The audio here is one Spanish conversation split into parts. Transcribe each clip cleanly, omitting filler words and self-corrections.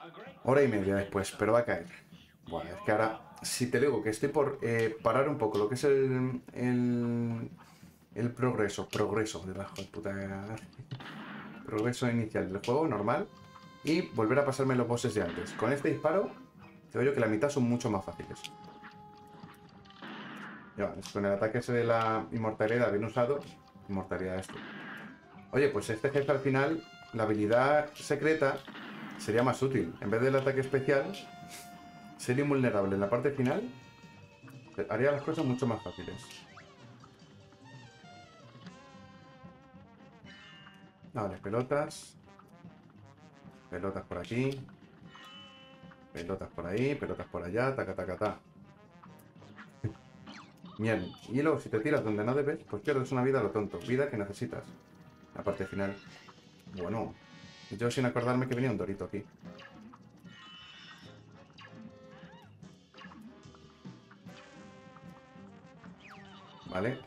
Hora y media después, pero va a caer. Bueno, es que ahora, si te digo que estoy por parar un poco lo que es el progreso de la hijo de puta, progreso inicial del juego, normal, y volver a pasarme los bosses de antes. Con este disparo, te digo yo que la mitad son mucho más fáciles. Ya, con el ataque ese de la inmortalidad bien usado, inmortalidad esto. Oye, pues este jefe al final, la habilidad secreta sería más útil. En vez del ataque especial, ser invulnerable en la parte final haría las cosas mucho más fáciles. Vale, pelotas. Pelotas por aquí. Pelotas por ahí, pelotas por allá, taca, taca, ta. Bien, y luego si te tiras donde no debes, pues pierdes una vida a lo tonto. Vida que necesitas. La parte final. Bueno, yo sin acordarme que venía un dorito aquí. Vale.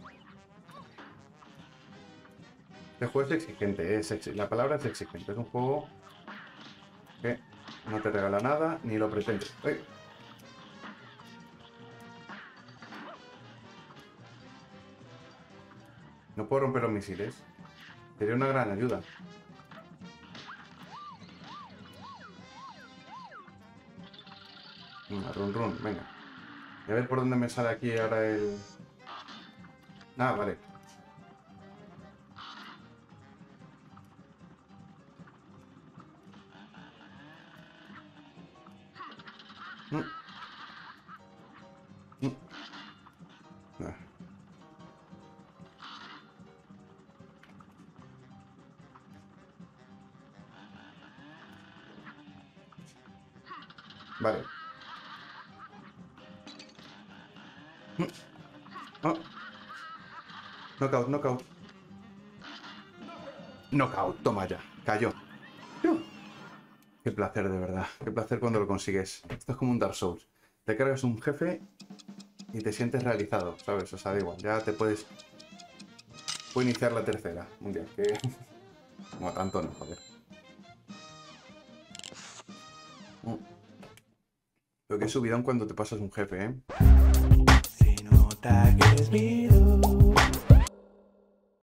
Este juego es exigente, la palabra es exigente. Es un juego que no te regala nada, ni lo pretende. ¡Uy! No puedo romper los misiles. Sería una gran ayuda. Run, run, venga. Y a ver por dónde me sale aquí ahora el... Ah, vale. Mm, mm. Ah. Vale. Oh. Knockout, knockout. Knockout, toma ya. Cayó. Qué placer, de verdad. Qué placer cuando lo consigues. Esto es como un Dark Souls. Te cargas un jefe y te sientes realizado, ¿sabes? O sea, da igual. Ya te puedes iniciar la tercera. Un día que... No, tanto no, joder. Lo que es subidón cuando te pasas un jefe, ¿eh? Se nota que eres mío.